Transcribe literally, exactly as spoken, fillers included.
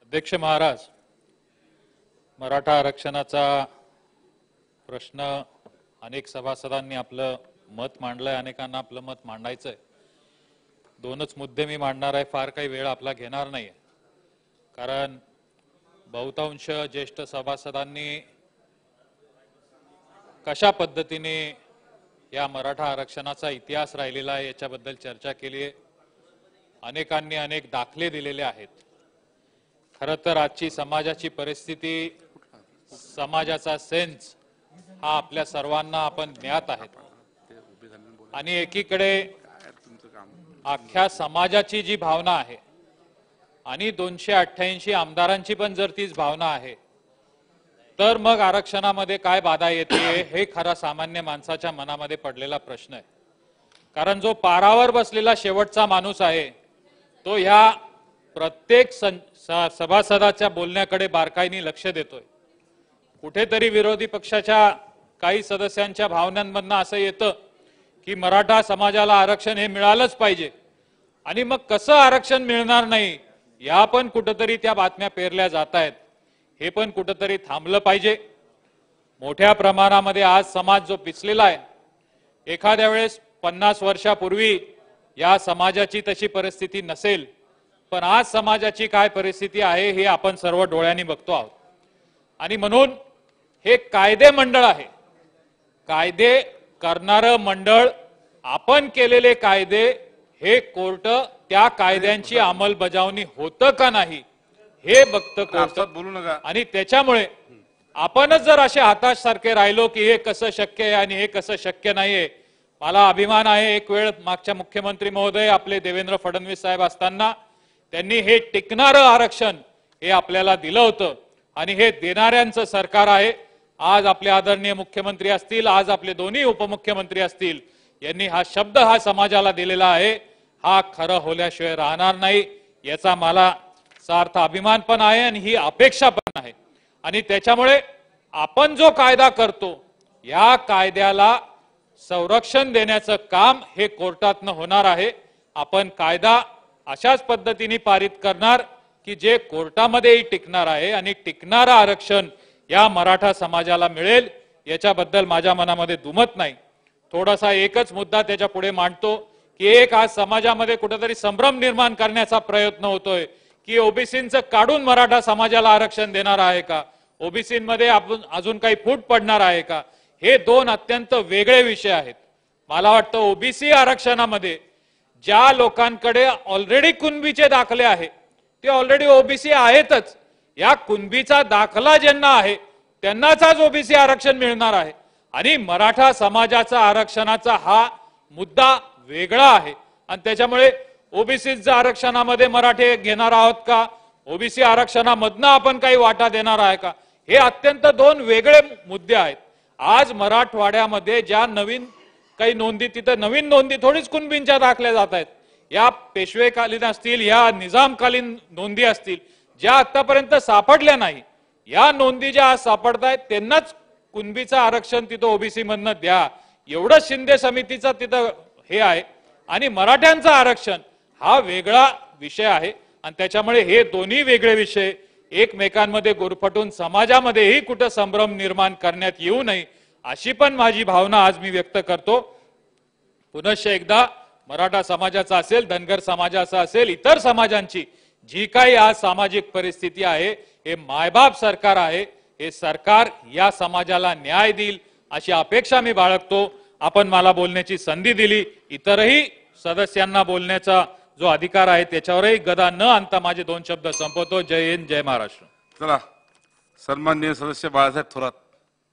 अध्यक्ष महाराज, मराठा आरक्षणाचा प्रश्न अनेक सभासदांनी आपलं मत मांडलंय, अनेकांना आपलं मत मांडायचंय। दोनच मुद्दे मी मांडणार आहे, फार काही वेळ आपला घेणार नाहीये, कारण बहुतांश ज्येष्ठ सभासदांनी कशा पद्धतीने या मराठा आरक्षणाचा इतिहास राहिलेला आहे याच्याबद्दल चर्चा केली आहे। अनेकांनी अनेक दाखले दिलेले आहेत। खरं तर आजची समाजाची परिस्थिती, समाजाचा सेन्स हा आपल्या सर्वांना आपण ज्ञात आहेत आणि एकीकडे अख्ख्या समाजाची जी भावना आहे आणि दोनशे अठ्ठ्याऐंशी आमदारांची पण जर तीच भावना आहे, तर मग आरक्षणामध्ये काय बाधा येते हे खरा सामान्य माणसाच्या मनामध्ये पडलेला प्रश्न आहे। कारण जो पारावर बसलेला शेवटचा माणूस आहे तो ह्या प्रत्येक सभासदाच्या बोलण्याकडे बारकाईने लक्ष देतोय। कुठेतरी विरोधी पक्षाच्या काही सदस्यांच्या भावनांमधनं असं येतं की मराठा समाजाला आरक्षण हे मिळालंच पाहिजे आणि मग कसं आरक्षण मिळणार नाही या पण कुठेतरी त्या बातम्या पेरल्या जात आहेत। हे पण कुठेतरी थांबलं पाहिजे। मोठ्या प्रमाणामध्ये आज समाज जो पिचलेला आहे, एखाद्या वेळेस पन्नास वर्षापूर्वी या समाजाची तशी परिस्थिती नसेल, पण आज समाजाची काय परिस्थिती आहे हे आपण सर्व डोळ्यांनी बघतो आहोत। आणि म्हणून हे कायदे मंडळ आहे, कायदे करणारं मंडळ, आपण केलेले कायदे हे कोर्ट त्या कायद्यांची अंमलबजावणी होतं का नाही हे बघतं कोर्ट। बोलू नका। आणि त्याच्यामुळे आपणच जर असे हताश सारखे राहिलो की हे कसं शक्य आहे आणि हे कसं शक्य नाहीये, मला अभिमान आहे, एक वेळ मागच्या मुख्यमंत्री महोदय आपले देवेंद्र फडणवीस साहेब असताना त्यांनी हे टिकणारं आरक्षण हे आपल्याला दिलं होतं आणि हे देणाऱ्यांचं सरकार आहे। आज आपले आदरणीय मुख्यमंत्री असतील, आज आपले दोन्ही उपमुख्यमंत्री असतील, यांनी हा शब्द हा समाजाला दिलेला आहे, हा खरं होल्याशिवाय राहणार नाही याचा मला सार्थ अभिमान पण आहे आणि ही अपेक्षा पण आहे। आणि त्याच्यामुळे आपण जो कायदा करतो या कायद्याला संरक्षण देण्याचं काम हे कोर्टातनं होणार आहे। आपण कायदा अशाच पद्धतीने पारित करणार की जे कोर्टामध्येही टिकणार आहे आणि टिकणारं आरक्षण या मराठा समाजाला मिळेल याच्याबद्दल माझ्या मनामध्ये दुमत नाही। थोडासा एकच मुद्दा त्याच्या पुढे मांडतो की एक आज समाजामध्ये कुठेतरी संभ्रम निर्माण करण्याचा प्रयत्न होतोय की ओबीसींचं काढून मराठा समाजाला आरक्षण देणार आहे का, ओबीसींमध्ये आपण अजून काही फूट पडणार आहे का। हे दोन अत्यंत वेगळे विषय आहेत। मला वाटतं ओबीसी आरक्षणामध्ये ज्या लोकांकडे ऑलरेडी कुणबीचे दाखले आहे ते ऑलरेडी ओबीसी आहेतच, या कुणबीचा दाखला ज्यांना आहे त्यांनाच आज ओबीसी आरक्षण मिळणार आहे। आणि मराठा समाजाचा आरक्षणाचा हा मुद्दा वेगळा आहे आणि त्याच्यामुळे ओबीसीच्या आरक्षणामध्ये मराठे घेणार आहोत का, ओबीसी आरक्षणामधनं आपण काही वाटा देणार आहे का, हे अत्यंत दोन वेगळे मुद्दे आहेत। आज मराठवाड्यामध्ये ज्या नवीन काही नोंदी, तिथं नवीन नोंदी थोडीच कुणबींच्या दाखल्या जात आहेत, या पेशवेकालीन असतील, या निजामकालीन नोंदी असतील, ज्या आतापर्यंत सापडल्या नाही, या नोंदी ज्या आज सापडतायत त्यांनाच कुणबीचं आरक्षण तिथं ओबीसी मधनं द्या, एवढं शिंदे समितीचं तिथं हे आहे। आणि मराठ्यांचं आरक्षण हा वेगळा विषय आहे आणि त्याच्यामुळे हे दोन्ही वेगळे विषय एकमेकांमध्ये गुरफटून समाजामध्येही कुठं संभ्रम निर्माण करण्यात येऊ नये अशी पण माझी भावना आज मी व्यक्त करतो। पुनश्च एकदा मराठा समाजाचा असेल, धनगर समाजाचा असेल, इतर समाजांची जी काही आज सामाजिक परिस्थिती आहे, हे मायबाप सरकार आहे, हे सरकार या समाजाला न्याय देईल अशी अपेक्षा मी बाळगतो। आपण मला बोलण्याची संधी दिली, इतरही सदस्यांना बोलण्याचा जो अधिकार आहे त्याच्यावरही गदा न आणता माझे दोन शब्द संपवतो। जय हिंद, जय महाराष्ट्र। चला, सन्माननीय सदस्य बाळासाहेब थोरात।